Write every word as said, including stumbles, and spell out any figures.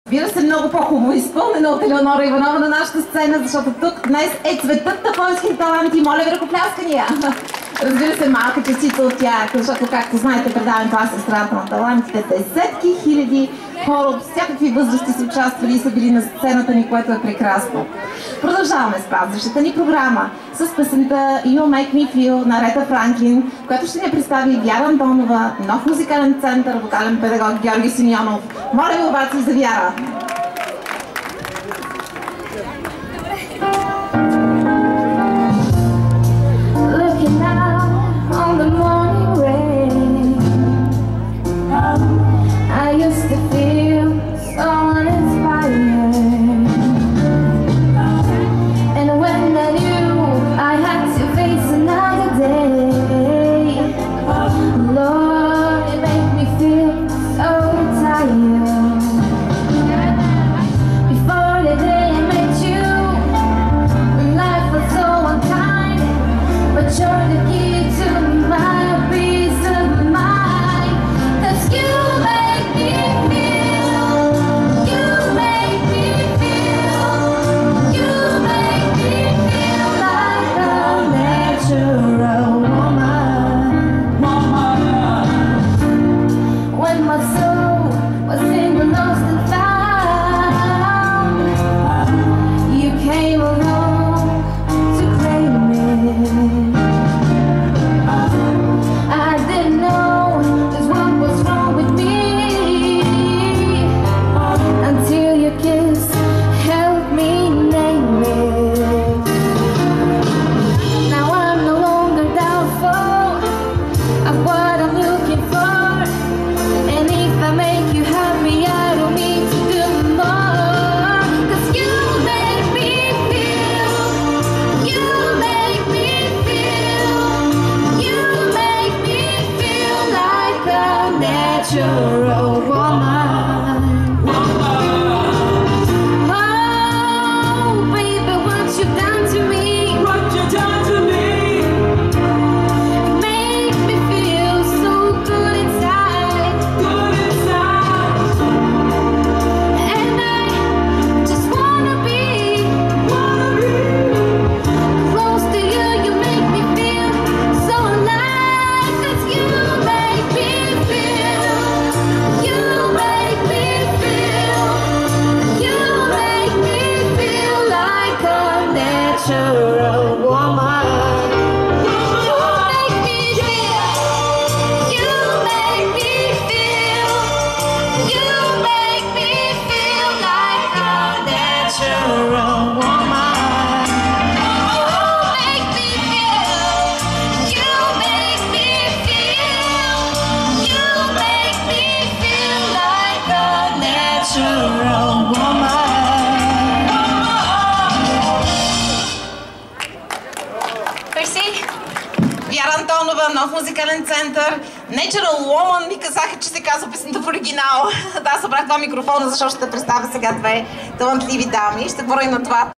Разбира се, много по-хубаво изпълнена от Елеонора Иванова на нашата сцена, защото тук днес е цветът на планските таланти. Моля ви, ръкопляскания! Разбира се, малка частица от тях, защото, както знаете, предаването Аз съм страната на талантите. Десетки хиляди хора от всякакви възрасти са участвали и са били на сцената ни, което е прекрасно. Продължаваме с празничната ни програма с песента You Make Me Feel на Рета Франклин, която ще ни представи Вяра Антонова, нов музикален център, вокален педагог Георги Симеонов. Моля ви обаче за Вяра! Вяра Антонова, нов музикален център. Natural Woman ми казаха, че се казва песента в оригинал. Да, събрах два микрофона, защото ще представя сега две талантливи дами. Ще говоря и на това.